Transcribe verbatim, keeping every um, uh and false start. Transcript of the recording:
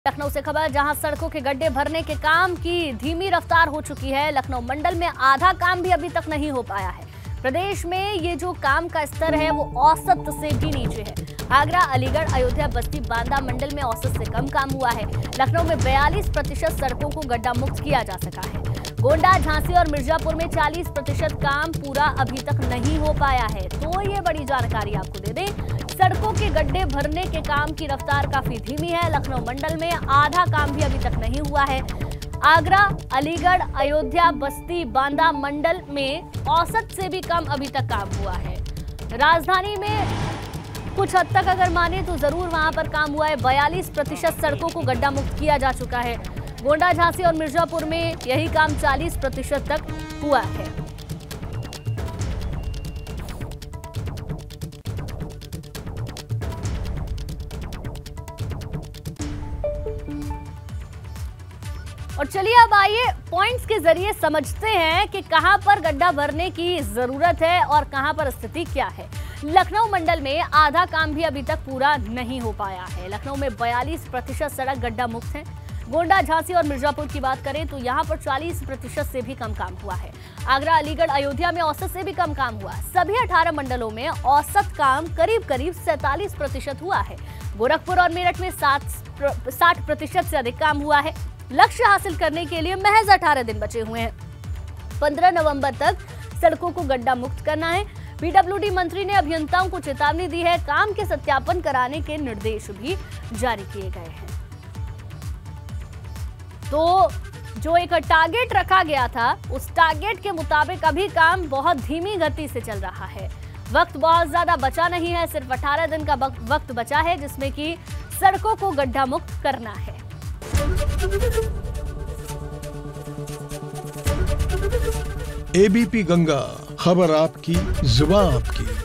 लखनऊ से खबर, जहां सड़कों के गड्ढे भरने के काम की धीमी रफ्तार हो चुकी है। लखनऊ मंडल में आधा काम भी अभी तक नहीं हो पाया है। प्रदेश में ये जो काम का स्तर है वो औसत से भी नीचे है। आगरा, अलीगढ़, अयोध्या, बस्ती, बांदा मंडल में औसत से कम काम हुआ है। लखनऊ में बयालीस प्रतिशत सड़कों को गड्ढा मुक्त किया जा सका है। गोंडा, झांसी और मिर्जापुर में चालीस प्रतिशत काम पूरा अभी तक नहीं हो पाया है। तो ये बड़ी जानकारी आपको दे दें, सड़कों के गड्ढे भरने के काम की रफ्तार काफी धीमी है। लखनऊ मंडल में आधा काम भी अभी तक नहीं हुआ है। आगरा, अलीगढ़, अयोध्या, बस्ती, बांदा मंडल में औसत से भी कम अभी तक काम हुआ है। राजधानी में कुछ हद तक अगर माने तो जरूर वहां पर काम हुआ है। बयालीस प्रतिशत सड़कों को गड्ढा मुक्त किया जा चुका है। गोंडा, झांसी और मिर्जापुर में यही काम चालीस प्रतिशत तक हुआ है। और चलिए अब आइए पॉइंट्स के जरिए समझते हैं कि कहां पर गड्ढा भरने की जरूरत है और कहां पर स्थिति क्या है। लखनऊ मंडल में आधा काम भी अभी तक पूरा नहीं हो पाया है। लखनऊ में बयालीस प्रतिशत सड़क गड्ढा मुक्त है। गोंडा, झांसी और मिर्जापुर की बात करें तो यहां पर चालीस प्रतिशत से भी कम काम हुआ है। आगरा, अलीगढ़, अयोध्या में औसत से भी कम काम हुआ। सभी अठारह मंडलों में औसत काम करीब करीब सैंतालीस प्रतिशत हुआ है। गोरखपुर और मेरठ में सात साठ प्रतिशत से अधिक काम हुआ है। लक्ष्य हासिल करने के लिए महज अठारह दिन बचे हुए हैं। पंद्रह नवंबर तक सड़कों को गड्ढा मुक्त करना है। पीडब्ल्यूडी मंत्री ने अभियंताओं को चेतावनी दी है। काम के सत्यापन कराने के निर्देश भी जारी किए गए हैं। तो जो एक टारगेट रखा गया था उस टारगेट के मुताबिक अभी काम बहुत धीमी गति से चल रहा है। वक्त बहुत ज्यादा बचा नहीं है, सिर्फ अठारह दिन का वक्त बचा है जिसमें कि सड़कों को गड्ढा मुक्त करना है। एबीपी गंगा, खबर आपकी, जुबान आपकी।